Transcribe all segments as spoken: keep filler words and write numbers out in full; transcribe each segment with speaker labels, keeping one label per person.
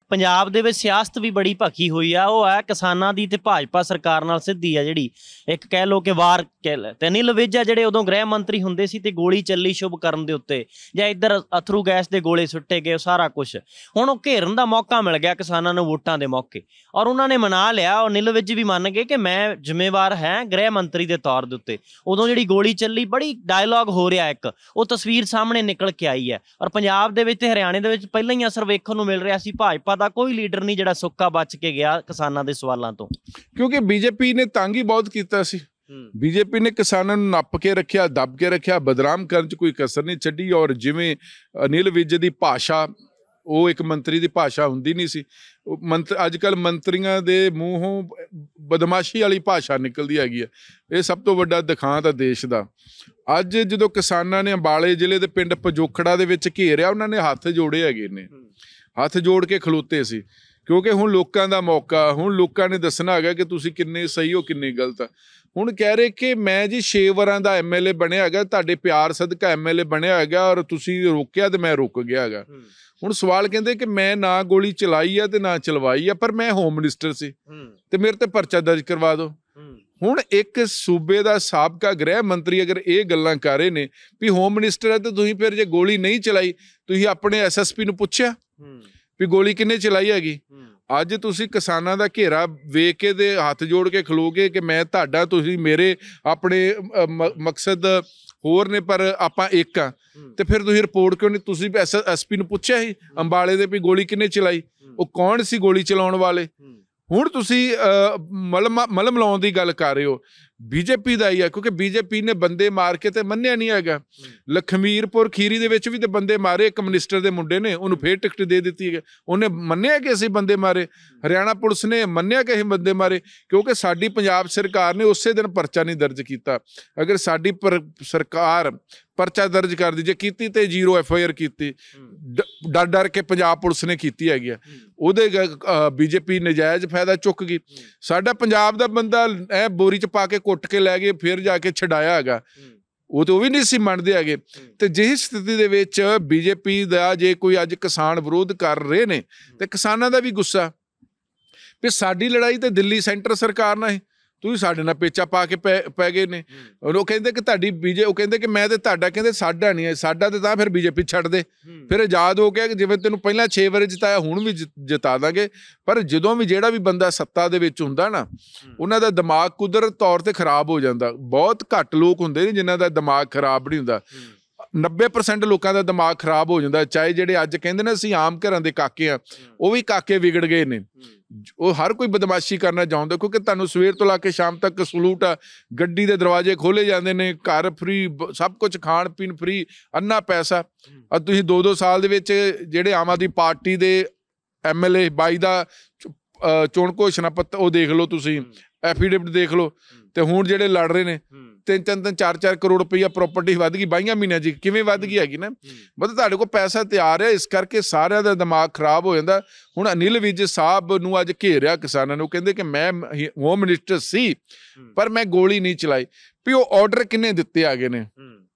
Speaker 1: ਪੰਜਾਬ ਦੇ ਵਿੱਚ ਸਿਆਸਤ ਵੀ ਬੜੀ ਭਖੀ ਹੋਈ ਆ, ਉਹ ਹੈ ਕਿਸਾਨਾਂ ਦੀ ਤੇ ਭਾਜਪਾ ਸਰਕਾਰ ਨਾਲ ਸਿੱਧੀ ਆ ਜਿਹੜੀ। ਇੱਕ ਕਹਿ ਲਓ ਕਿ ਵਾਰ ਕਹਿ ਲੈ ਤੇ ਅਨਿਲ ਵਿਜ ਆ ਜਿਹੜੇ ਉਦੋਂ ਗ੍ਰਹਿ ਮੰਤਰੀ ਹੁੰਦੇ ਸੀ ਤੇ ਗੋਲੀ ਚੱਲੀ ਸ਼ੁਭਕਰਨ ਦੇ ਉੱਤੇ, ਜਾਂ ਇੱਧਰ ਅਥਰੂ ਗੈਸ ਦੇ ਗੋਲੇ ਸੁੱਟੇ ਗਏ, ਉਹ ਸਾਰਾ ਕੁਛ ਹੁਣ ਉਹ ਘੇਰਨ ਦਾ ਮੌਕਾ ਮਿਲ ਗਿਆ ਕਿਸਾਨਾਂ ਨੂੰ ਵੋਟਾਂ ਦੇ ਮੌਕੇ, ਔਰ ਉਹਨਾਂ ਨੇ ਮਨਾ ਲਿਆ। ਉਹ ਅਨਿਲ ਵਿਜ ਵੀ ਮੰਨ ਗਏ ਕਿ ਮੈਂ ਜ਼ਿੰਮੇਵਾਰ ਹੈ ਗ੍ਰਹਿ ਮੰਤਰੀ ਦੇ ਤੌਰ ਦੇ ਉੱਤੇ। ਉਦੋਂ ਜਿਹੜੀ ਗੋਲੀ ਚੱਲੀ, ਬੜੀ ਡਾਇਲੋਗ ਹੋ ਰਿਹਾ, ਇੱਕ ਉਹ ਤਸਵੀਰ ਸਾਹਮਣੇ ਨਿਕਲ ਕੇ ਆਈ ਹੈ। ਔਰ ਪੰਜਾਬ ਦੇ ਵਿੱਚ ਤੇ ਹਰਿਆਣੇ ਦੇ ਵਿੱਚ ਪਹਿਲਾਂ ਹੀ ਅਸਰ ਵੇਖਣ ਨੂੰ ਮਿਲ ਰਿਹਾ ਸੀ। ਭਾਜਪਾ ਦਾ ਕੋਈ ਲੀਡਰ ਨਹੀਂ ਜਿਹੜਾ ਸੁੱਕਾ ਬਚ ਕੇ ਗਿਆ ਕਿਸਾਨਾਂ ਦੇ ਸਵਾਲਾਂ ਤੋਂ,
Speaker 2: ਕਿਉਂਕਿ ਬੀਜੇਪੀ ਨੇ ਤੰਗ ਹੀ ਬਹੁਤ ਕੀਤਾ ਸੀ। ਬੀਜੇਪੀ ਨੇ ਕਿਸਾਨਾਂ ਨੂੰ ਨੱਪ ਕੇ ਰੱਖਿਆ, ਦੱਬ ਕੇ ਰੱਖਿਆ, ਬਦਨਾਮ ਕਰਨ 'ਚ ਕੋਈ ਕਸਰ ਨਹੀਂ ਛੱਡੀ। ਔਰ ਜਿਵੇਂ ਅਨਿਲ ਵਿਜ ਦੀ ਭਾਸ਼ਾ, ਉਹ ਇੱਕ ਮੰਤਰੀ ਦੀ ਭਾਸ਼ਾ ਹੁੰਦੀ ਨਹੀਂ ਸੀ। ਮੰਤ ਅੱਜ ਕੱਲ੍ਹ ਮੰਤਰੀਆਂ ਦੇ ਮੂੰਹੋਂ ਬਦਮਾਸ਼ੀ ਵਾਲੀ ਭਾਸ਼ਾ ਨਿਕਲਦੀ ਹੈਗੀ ਹੈ। ਇਹ ਸਭ ਤੋਂ ਵੱਡਾ ਦਿਖਾਂਤ ਹੈ ਦੇਸ਼ ਦਾ। ਅੱਜ ਜਦੋਂ ਕਿਸਾਨਾਂ ਨੇ ਅੰਬਾਲੇ ਜ਼ਿਲ੍ਹੇ ਦੇ ਪਿੰਡ ਪਜੋਖੜਾ ਦੇ ਵਿੱਚ ਘੇਰਿਆ, ਉਹਨਾਂ ਨੇ ਹੱਥ ਜੋੜੇ ਹੈਗੇ ਨੇ, ਹੱਥ ਜੋੜ ਕੇ ਖਲੋਤੇ ਸੀ, ਕਿਉਂਕਿ ਹੁਣ ਲੋਕਾਂ ਦਾ ਮੌਕਾ, ਹੁਣ ਲੋਕਾਂ ਨੇ ਦੱਸਣਾ ਹੈਗਾ ਕਿ ਤੁਸੀਂ ਕਿੰਨੇ ਸਹੀ ਹੋ ਕਿੰਨੇ ਗਲਤ ਆ। ਹੁਣ ਕਹਿ ਰਹੇ ਕਿ ਮੈਂ ਜੀ ਛੇ ਵਾਰਾਂ ਦਾ ਐਮ ਐਲ ਏ ਬਣਿਆ ਹੈਗਾ, ਤੁਹਾਡੇ ਪਿਆਰ ਸਦਕਾ ਐਮ ਐਲ ਏ ਬਣਿਆ ਹੈਗਾ, ਔਰ ਤੁਸੀਂ ਰੋਕਿਆ ਤੇ ਮੈਂ ਰੁਕ ਗਿਆ ਹੈਗਾ। ਹੁਣ ਸਵਾਲ ਕਹਿੰਦੇ ਕਿ ਮੈਂ ਨਾ ਗੋਲੀ ਚਲਾਈ ਆ ਤੇ ਨਾ ਚਲਵਾਈ ਆ, ਪਰ ਮੈਂ ਹੋਮ ਮਿਨਿਸਟਰ ਸੀ ਤੇ ਮੇਰੇ ਤੇ ਪਰਚਾ ਦਰਜ ਕਰਵਾ ਦਿਓ। ਹੁਣ ਇੱਕ ਸੂਬੇ ਦਾ ਸਾਬਕਾ ਗ੍ਰਹਿ ਮੰਤਰੀ ਅਗਰ ਇਹ ਗੱਲਾਂ ਕਰ ਰਹੇ ਨੇ ਵੀ ਹੋਮ ਮਿਨਿਸਟਰ ਹੈ, ਤੇ ਤੁਸੀਂ ਫਿਰ ਜੇ ਗੋਲੀ ਨਹੀਂ ਚਲਾਈ, ਤੁਸੀਂ ਆਪਣੇ ਐਸ ਐਸ ਪੀ ਨੂੰ ਪੁੱਛਿਆ ਵੀ ਗੋਲੀ ਕਿਹਨੇ ਚਲਾਈ ਹੈਗੀ? ਅੱਜ ਤੁਸੀਂ ਕਿਸਾਨਾਂ ਦਾ ਘੇਰਾ ਵੇਖ ਕੇ ਤੇ ਹੱਥ ਜੋੜ ਕੇ ਖਲੋਗੇ ਕਿ ਮੈਂ ਤੁਹਾਡਾ, ਤੁਸੀਂ ਮੇਰੇ, ਆਪਣੇ ਮਕਸਦ ਹੋਰ ਨੇ ਪਰ ਆਪਾਂ ਇੱਕ ਆ, ਤੇ ਫਿਰ ਤੁਸੀਂ ਰਿਪੋਰਟ ਕਿਉਂ ਨਹੀਂ? ਤੁਸੀਂ ਐਸ ਐਸ ਪੀ ਨੂੰ ਪੁੱਛਿਆ ਸੀ ਅੰਬਾਲੇ ਦੇ ਵੀ ਗੋਲੀ ਕਿਹਨੇ ਚਲਾਈ? ਉਹ ਕੌਣ ਸੀ ਗੋਲੀ ਚਲਾਉਣ ਵਾਲੇ? ਹੁਣ ਤੁਸੀਂ ਮਲਮ ਮਲਮ ਲਾਉਣ ਦੀ ਗੱਲ ਕਰ ਰਹੇ ਹੋ, ਬੀਜੇਪੀ ਦਾ ਹੀ ਆ, ਕਿਉਂਕਿ ਬੀਜੇਪੀ ਨੇ ਬੰਦੇ ਮਾਰ ਕੇ ਤੇ ਮੰਨਿਆ ਨਹੀਂ ਹੈਗਾ। ਲਖਮੀਰਪੁਰ ਖੀਰੀ ਦੇ ਵਿੱਚ ਵੀ ਤੇ ਬੰਦੇ ਮਾਰੇ, ਇੱਕ ਮਿਨਿਸਟਰ ਦੇ ਮੁੰਡੇ ਨੇ, ਉਹਨੂੰ ਫੇਰ ਟਿਕਟ ਦੇ ਦਿੱਤੀ ਹੈ। ਉਹਨੇ ਮੰਨਿਆ ਕਿ ਅਸੀਂ ਬੰਦੇ ਮਾਰੇ, ਹਰਿਆਣਾ ਪੁਲਿਸ ਨੇ ਮੰਨਿਆ ਕਿ ਅਸੀਂ ਬੰਦੇ ਮਾਰੇ, ਕਿਉਂਕਿ ਸਾਡੀ ਪੰਜਾਬ ਸਰਕਾਰ ਨੇ ਉਸੇ ਦਿਨ ਪਰਚਾ ਨਹੀਂ ਦਰਜ ਕੀਤਾ। ਅਗਰ ਸਾਡੀ ਪਰ ਸਰਕਾਰ ਪਰਚਾ ਦਰਜ ਕਰਦੀ, ਜੇ ਕੀਤੀ ਤੇ ਜ਼ੀਰੋ ਐਫ ਆਈ ਆਰ ਕੀਤੀ, ਡਰ ਡਰ ਕੇ ਪੰਜਾਬ ਪੁਲਿਸ ਨੇ ਕੀਤੀ ਹੈਗੀ ਆ, ਉਹਦੇ ਬੀਜੇਪੀ ਨਜਾਇਜ਼ ਫਾਇਦਾ ਚੁੱਕ ਗਈ। ਸਾਡਾ ਪੰਜਾਬ ਦਾ ਬੰਦਾ ਐ ਬੋਰੀ 'ਚ ਪਾ ਕੇ ਕੁੱਟ ਕੇ ਲੈ ਗਏ, ਫਿਰ ਜਾ ਕੇ ਛਡਾਇਆ ਹੈਗਾ, ਉਹ ਤੇ ਉਹ ਵੀ ਨਹੀਂ ਸੀ ਮੰਨਦੇ ਹੈਗੇ। ਤੇ ਜਿਹੀ ਸਥਿਤੀ ਦੇ ਵਿੱਚ ਬੀਜੇਪੀ ਦਾ ਜੇ ਕੋਈ ਅੱਜ ਕਿਸਾਨ ਵਿਰੋਧ ਕਰ ਰਹੇ ਨੇ, ਤੇ ਕਿਸਾਨਾਂ ਦਾ ਵੀ ਗੁੱਸਾ ਵੀ ਸਾਡੀ ਲੜਾਈ ਤੇ ਦਿੱਲੀ ਸੈਂਟਰ ਸਰਕਾਰ ਨਾਲ ਹੈ, ਤੁਸੀਂ ਸਾਡੇ ਨਾਲ ਪੇਚਾ ਪਾ ਕੇ ਪੈ ਪੈ ਗਏ ਨੇ। ਉਹ ਕਹਿੰਦੇ ਕਿ ਤੁਹਾਡੀ ਬੀਜੇ, ਉਹ ਕਹਿੰਦੇ ਕਿ ਮੈਂ ਤੇ ਤੁਹਾਡਾ, ਕਹਿੰਦੇ ਸਾਡਾ ਨਹੀਂ ਹੈ, ਸਾਡਾ ਤੇ ਤਾਂ ਫਿਰ ਬੀਜੇਪੀ ਛੱਡ ਦੇ, ਫਿਰ ਆਜ਼ਾਦ ਹੋ ਗਿਆ ਕਿ ਜਿਵੇਂ ਤੈਨੂੰ ਪਹਿਲਾਂ ਛੇ ਵਾਰੀ ਜਿਤਾਇਆ ਹੁਣ ਵੀ ਜਿਤਾ ਦਾਂਗੇ। ਪਰ ਜਦੋਂ ਵੀ ਜਿਹੜਾ ਵੀ ਬੰਦਾ ਸੱਤਾ ਦੇ ਵਿੱਚ ਹੁੰਦਾ ਨਾ, ਉਹਨਾਂ ਦਾ ਦਿਮਾਗ ਕੁਦਰਤ ਤੌਰ ਤੇ ਖਰਾਬ ਹੋ ਜਾਂਦਾ। ਬਹੁਤ ਘੱਟ ਲੋਕ ਹੁੰਦੇ ਨੇ ਜਿਨ੍ਹਾਂ ਦਾ ਦਿਮਾਗ ਖਰਾਬ ਨਹੀਂ ਹੁੰਦਾ, ਨੱਬੇ ਪਰਸੈਂਟ ਲੋਕਾਂ ਦਾ ਦਿਮਾਗ ਖਰਾਬ ਹੋ ਜਾਂਦਾ। ਚਾਹੇ ਜਿਹੜੇ ਅੱਜ ਕਹਿੰਦੇ ਨੇ ਅਸੀਂ ਆਮ ਘਰਾਂ ਦੇ ਕਾਕੇ ਆ, ਉਹ ਵੀ ਕਾਕੇ ਵਿਗੜ ਗਏ ਨੇ। ਉਹ ਹਰ ਕੋਈ ਬਦਮਾਸ਼ੀ ਕਰਨਾ ਚਾਹੁੰਦਾ, ਕਿਉਂਕਿ ਤੁਹਾਨੂੰ ਸਵੇਰ ਤੋਂ ਲਾ ਕੇ ਸ਼ਾਮ ਤੱਕ ਸਲੂਟ ਆ, ਗੱਡੀ ਦੇ ਦਰਵਾਜ਼ੇ ਖੋਲੇ ਜਾਂਦੇ ਨੇ, ਘਰ ਫਰੀ, ਸਭ ਕੁਝ ਖਾਣ ਪੀਣ ਫਰੀ, ਅੰਨਾ ਪੈਸਾ। ਅੱਜ ਤੁਸੀਂ ਦੋ ਦੋ ਸਾਲ ਦੇ ਵਿੱਚ ਜਿਹੜੇ ਆਮ ਆਦਮੀ ਪਾਰਟੀ ਦੇ ਐਮ ਐਲ ਏ ਬਾਈ ਦਾ ਚੋਣ ਘੋਸ਼ਣਾ ਪੱਤਰ ਉਹ ਦੇਖ ਲਓ, ਤੁਸੀਂ ਐਫੀਡੇਵਿਟ ਦੇਖ ਲਓ, ਤੇ ਹੁਣ ਜਿਹੜੇ ਲੜ ਰਹੇ ਨੇ ਤਿੰਨ ਤਿੰਨ ਤਿੰਨ ਚਾਰ ਚਾਰ ਕਰੋੜ ਰੁਪਈਆ ਪ੍ਰੋਪਰਟੀ ਵੱਧ ਗਈ ਬਾਈਆਂ ਮਹੀਨਿਆਂ 'ਚ। ਕਿਵੇਂ ਵੱਧ ਗਈ ਹੈਗੀ ਨਾ? ਮਤਲਬ ਤੁਹਾਡੇ ਕੋਲ ਪੈਸਾ ਤਿਆਰ ਹੈ, ਇਸ ਕਰਕੇ ਸਾਰਿਆਂ ਦਾ ਦਿਮਾਗ ਖਰਾਬ ਹੋ ਜਾਂਦਾ। ਹੁਣ ਅਨਿਲ ਵਿਜ ਸਾਹਿਬ ਨੂੰ ਅੱਜ ਘੇਰਿਆ ਕਿਸਾਨਾਂ ਨੂੰ, ਕਹਿੰਦੇ ਕਿ ਮੈਂ ਹੋਮ ਮਿਨਿਸਟਰ ਸੀ ਪਰ ਮੈਂ ਗੋਲੀ ਨਹੀਂ ਚਲਾਈ। ਵੀ ਉਹ ਆਰਡਰ ਕਿੰਨੇ ਦਿੱਤੇ ਹੈਗੇ ਨੇ?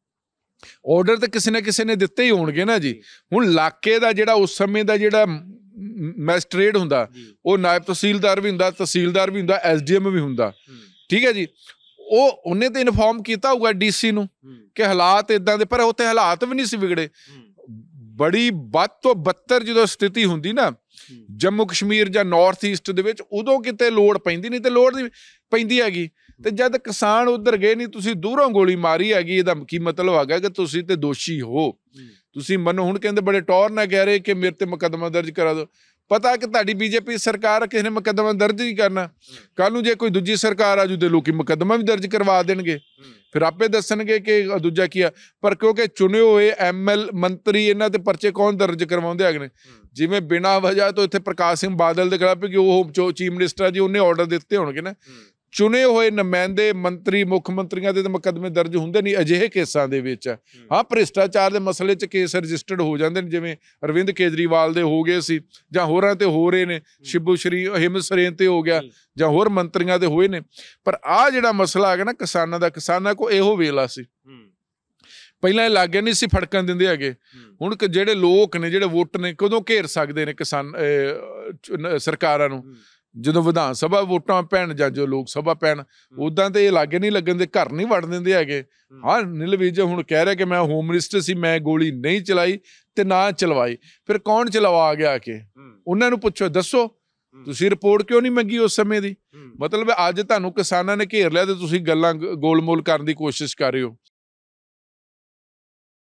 Speaker 2: ਆਰਡਰ ਤਾਂ ਕਿਸੇ ਨਾ ਕਿਸੇ ਨੇ ਦਿੱਤੇ ਹੀ ਹੋਣਗੇ ਨਾ ਜੀ। ਹੁਣ ਇਲਾਕੇ ਦਾ ਜਿਹੜਾ ਉਸ ਸਮੇਂ ਦਾ ਜਿਹੜਾ ਮੈਜਿਸਟ੍ਰੇਟ ਹੁੰਦਾ, ਉਹ ਨਾਇਬ ਤਹਿਸੀਲਦਾਰ ਵੀ ਹੁੰਦਾ, ਤਹਿਸੀਲਦਾਰ ਵੀ ਹੁੰਦਾ, ਐਸ ਡੀ ਐਮ ਵੀ ਹੁੰਦਾ, ਠੀਕ ਹੈ ਜੀ। ਉਹ ਉਹਨੇ ਤਾਂ ਇਨਫੋਰਮ ਕੀਤਾ ਹੋਊਗਾ ਡੀ ਸੀ ਨੂੰ ਕਿ ਹਾਲਾਤ ਇੱਦਾਂ ਦੇ, ਪਰ ਉੱਥੇ ਹਾਲਾਤ ਵੀ ਨਹੀਂ ਸੀ ਵਿਗੜੇ। ਬੜੀ ਵੱਧ ਤੋਂ ਬੱਤਰ ਜਦੋਂ ਸਥਿਤੀ ਹੁੰਦੀ ਨਾ ਜੰਮੂ ਕਸ਼ਮੀਰ ਜਾਂ ਨਾਰਥ ਈਸਟ ਦੇ ਵਿੱਚ, ਉਦੋਂ ਕਿਤੇ ਲੋੜ ਪੈਂਦੀ, ਨਹੀਂ ਤੇ ਲੋੜ ਨਹੀਂ ਪੈਂਦੀ ਹੈਗੀ। ਤੇ ਜਦ ਕਿਸਾਨ ਉੱਧਰ ਗਏ ਨਹੀਂ, ਤੁਸੀਂ ਦੂਰੋਂ ਗੋਲੀ ਮਾਰੀ ਹੈਗੀ, ਇਹਦਾ ਕੀ ਮਤਲਬ ਹੈਗਾ ਕਿ ਤੁਸੀਂ ਤੇ ਦੋਸ਼ੀ ਹੋ, ਤੁਸੀਂ ਮੰਨੋ। ਹੁਣ ਕਹਿੰਦੇ ਬੜੇ ਟੌਰ ਨਾਲ ਕਹਿ ਰਹੇ ਕਿ ਮੇਰੇ ਤੇ ਮੁਕੱਦਮਾ ਦਰਜ ਕਰਾ ਦਿਓ। ਪਤਾ ਕਿ ਤੁਹਾਡੀ ਬੀਜੇਪੀ ਸਰਕਾਰ, ਕਿਸੇ ਨੇ ਮੁਕੱਦਮਾ ਦਰਜ ਨਹੀਂ ਕਰਨਾ। ਕੱਲ ਨੂੰ ਜੇ ਕੋਈ ਦੂਜੀ ਸਰਕਾਰ ਆਜੂ ਤੇ ਲੋਕੀ ਮੁਕੱਦਮਾ ਵੀ ਦਰਜ ਕਰਵਾ ਦੇਣਗੇ, ਫਿਰ ਆਪੇ ਦੱਸਣਗੇ ਕਿ ਦੂਜਾ ਕੀ ਆ। ਪਰ ਕਿਉਂਕਿ ਚੁਣੇ ਹੋਏ ਐਮ ਐਲ ਮੰਤਰੀ, ਇਹਨਾਂ ਦੇ ਪਰਚੇ ਕੌਣ ਦਰਜ ਕਰਵਾਉਂਦੇ ਹੈਗੇ ਨੇ? ਜਿਵੇਂ ਬਿਨਾਂ ਵਜ੍ਹਾ ਤੋਂ ਇੱਥੇ ਪ੍ਰਕਾਸ਼ ਸਿੰਘ ਬਾਦਲ ਦੇ ਖਿਲਾਫ ਕਿ ਉਹ ਚੀਫ ਮਿਨਿਸਟਰ ਆ ਜੀ, ਉਹਨੇ ਆਰਡਰ ਦਿੱਤੇ ਹੋਣਗੇ ਨਾ। ਚੁਣੇ ਹੋਏ ਨੁਮਾਇੰਦੇ ਮੰਤਰੀ, ਮੁੱਖ ਮੰਤਰੀਆਂ ਦੇ ਤਾਂ ਮੁਕੱਦਮੇ ਦਰਜ ਹੁੰਦੇ ਨਹੀਂ ਅਜਿਹੇ ਕੇਸਾਂ ਦੇ ਵਿੱਚ। ਹਾਂ, ਭ੍ਰਿਸ਼ਟਾਚਾਰ ਦੇ ਮਸਲੇ 'ਚ ਕੇਸ ਰਜਿਸਟਰਡ ਹੋ ਜਾਂਦੇ ਨੇ, ਜਿਵੇਂ ਅਰਵਿੰਦ ਕੇਜਰੀਵਾਲ ਦੇ ਹੋ ਗਏ ਸੀ, ਜਾਂ ਹੋਰਾਂ ਤੇ ਹੋ ਰਹੇ ਨੇ, ਸ਼ਿਬੂ ਸ਼੍ਰੀ ਹਿੰਮਤ ਸਰੇਨ ਤੇ ਹੋ ਗਿਆ, ਜਾਂ ਹੋਰ ਮੰਤਰੀਆਂ ਦੇ ਹੋਏ ਨੇ। ਪਰ ਆਹ ਜਿਹੜਾ ਮਸਲਾ ਹੈਗਾ ਨਾ ਕਿਸਾਨਾਂ ਦਾ, ਕਿਸਾਨਾਂ ਕੋਲ ਇਹੋ ਵੇਲਾ ਸੀ ਪਹਿਲਾਂ ਇਹ ਲਾਗੇ ਨਹੀਂ ਸੀ ਫੜਕਣ ਦਿੰਦੇ ਹੈਗੇ। ਹੁਣ ਕਿ ਜਿਹੜੇ ਲੋਕ ਨੇ ਜਿਹੜੇ ਵੋਟ ਨੇ ਕਦੋਂ ਘੇਰ ਸਕਦੇ ਨੇ ਕਿਸਾਨ ਅਹ, ਸਰਕਾਰਾਂ ਨੂੰ, ਜਦੋਂ ਵਿਧਾਨ ਸਭਾ ਵੋਟਾਂ ਪੈਣ ਜਾਂ ਜੋ ਲੋਕ ਸਭਾ ਪੈਣ, ਉੱਦਾਂ ਤੇ ਇਹ ਲਾਗੇ ਨਹੀਂ ਲੱਗਣ ਦੇ, ਘਰ ਨਹੀਂ ਵੜ ਦਿੰਦੇ ਹੈਗੇ। ਹਾਂ ਅਨਿਲ ਵਿਜ ਹੁਣ ਕਹਿ ਰਿਹਾ ਕਿ ਮੈਂ ਹੋਮ ਮਿਨਿਸਟਰ ਸੀ, ਮੈਂ ਗੋਲੀ ਨਹੀਂ ਚਲਾਈ ਤੇ ਨਾ ਚਲਵਾਈ। ਫਿਰ ਕੌਣ ਚਲਵਾ ਗਿਆ ਕਿ ਉਹਨਾਂ ਨੂੰ ਪੁੱਛੋ, ਦੱਸੋ ਤੁਸੀਂ ਰਿਪੋਰਟ ਕਿਉਂ ਨਹੀਂ ਮੰਗੀ ਉਸ ਸਮੇਂ ਦੀ? ਮਤਲਬ ਅੱਜ ਤੁਹਾਨੂੰ ਕਿਸਾਨਾਂ ਨੇ ਘੇਰ ਲਿਆ ਤੇ ਤੁਸੀਂ ਗੱਲਾਂ ਗੋਲਮੋਲ ਕਰਨ ਦੀ ਕੋਸ਼ਿਸ਼ ਕਰ ਰਹੇ ਹੋ।